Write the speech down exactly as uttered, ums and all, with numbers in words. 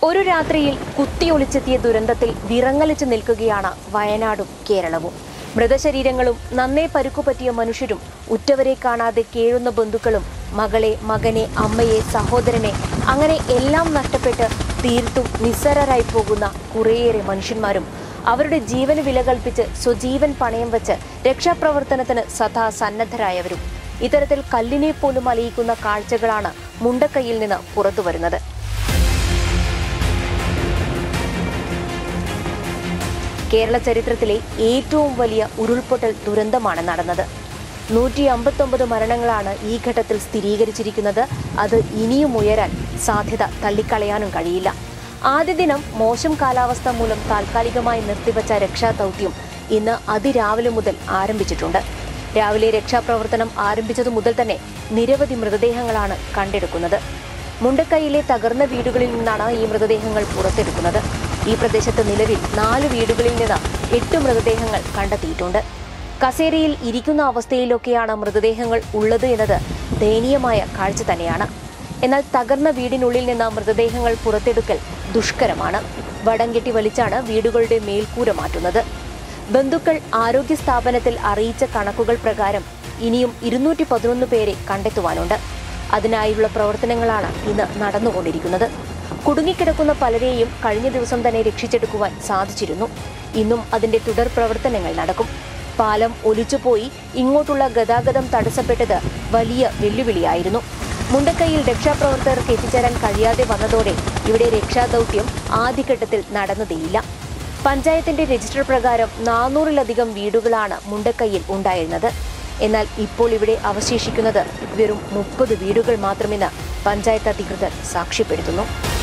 ഒരു രാത്രിയിൽ കുത്തിയൊളിച്ചെത്തിയ ദുരന്തത്തിൽ വിറങ്ങലിച്ചു നിൽക്കുകയാണ് വയനാടും കേരളവും. മൃതശരീരങ്ങളും നന്നേ പരുക്കുപറ്റിയ മനുഷ്യരും ഉറ്റവരെ കാണാതെ കേഴുന്ന ബന്ധുക്കളും മകളെ, മകനെ, അമ്മയെ, സഹോദരനെ അങ്ങനെ എല്ലാം നഷ്ടപ്പെട്ട് തീർത്തും നിസ്സരരായി പോകുന്ന കുറേയേറെ മനുഷ്യന്മാരും അവരുടെ ജീവന് വില കൽപ്പിച്ച് സ്വജീവൻ പണയം വെച്ച് രക്ഷാപ്രവർത്തനത്തിന് സദാ സന്നദ്ധരായവരും. ഇത്തരത്തിൽ കല്ലിനെ പോലും അലിയിക്കുന്ന കാഴ്ചകളാണ് മുണ്ടക്കൈയിൽ നിന്ന് പുറത്തുവരുന്നത്. കേരള ചരിത്രത്തിലെ ഏറ്റവും വലിയ ഉരുൾപൊട്ടൽ ദുരന്തമാണ് നടന്നത്. നൂറ്റി അമ്പത്തൊമ്പത് മരണങ്ങളാണ് ഈ ഘട്ടത്തിൽ സ്ഥിരീകരിച്ചിരിക്കുന്നത്. അത് ഇനിയും ഉയരാൻ സാധ്യത തള്ളിക്കളയാനും കഴിയില്ല. ആദ്യ ദിനം മോശം കാലാവസ്ഥ മൂലം താൽക്കാലികമായി നിർത്തിവച്ച രക്ഷാദൗത്യം ഇന്ന് അതിരാവിലെ മുതൽ ആരംഭിച്ചിട്ടുണ്ട്. രാവിലെ രക്ഷാപ്രവർത്തനം ആരംഭിച്ചതു മുതൽ തന്നെ നിരവധി മൃതദേഹങ്ങളാണ് കണ്ടെടുക്കുന്നത്. മുണ്ടക്കൈയിലെ തകർന്ന വീടുകളിൽ നിന്നാണ് ഈ മൃതദേഹങ്ങൾ പുറത്തെടുക്കുന്നത്. ഈ പ്രദേശത്ത് നിലവിൽ നാല് വീടുകളിൽ നിന്ന് എട്ട് മൃതദേഹങ്ങൾ കണ്ടെത്തിയിട്ടുണ്ട്. കസേരയിൽ ഇരിക്കുന്ന അവസ്ഥയിലൊക്കെയാണ് മൃതദേഹങ്ങൾ ഉള്ളത് എന്നത് ദയനീയമായ കാഴ്ച തന്നെയാണ്. എന്നാൽ തകർന്ന വീടിനുള്ളിൽ നിന്ന് മൃതദേഹങ്ങൾ പുറത്തെടുക്കൽ ദുഷ്കരമാണ്. വടം കെട്ടി വലിച്ചാണ് വീടുകളുടെ മേൽക്കൂര മാറ്റുന്നത്. ബന്ധുക്കൾ ആരോഗ്യ സ്ഥാപനത്തിൽ അറിയിച്ച കണക്കുകൾ പ്രകാരം ഇനിയും ഇരുന്നൂറ്റി പതിനൊന്ന് പേരെ കണ്ടെത്തുവാനുണ്ട്. അതിനായുള്ള പ്രവർത്തനങ്ങളാണ് ഇന്ന് നടന്നുകൊണ്ടിരിക്കുന്നത്. കുടുങ്ങിക്കിടക്കുന്ന പലരെയും കഴിഞ്ഞ ദിവസം തന്നെ രക്ഷിച്ചെടുക്കുവാൻ സാധിച്ചിരുന്നു. ഇന്നും അതിന്റെ തുടർ പ്രവർത്തനങ്ങൾ നടക്കും. പാലം ഒലിച്ചുപോയി ഇങ്ങോട്ടുള്ള ഗതാഗതം തടസ്സപ്പെട്ടത് വലിയ വെല്ലുവിളിയായിരുന്നു. മുണ്ടക്കൈയിൽ രക്ഷാപ്രവർത്തകർക്ക് എത്തിച്ചേരാൻ കഴിയാതെ വന്നതോടെ ഇവിടെ രക്ഷാദൗത്യം ആദ്യഘട്ടത്തിൽ നടന്നതേയില്ല. പഞ്ചായത്തിന്റെ രജിസ്റ്റർ പ്രകാരം നാനൂറിലധികം വീടുകളാണ് മുണ്ടക്കൈയിൽ ഉണ്ടായിരുന്നത്. എന്നാൽ ഇപ്പോൾ ഇവിടെ അവശേഷിക്കുന്നത് വെറും മുപ്പത് വീടുകൾ മാത്രമെന്ന് പഞ്ചായത്ത് അധികൃതർ സാക്ഷ്യപ്പെടുത്തുന്നു.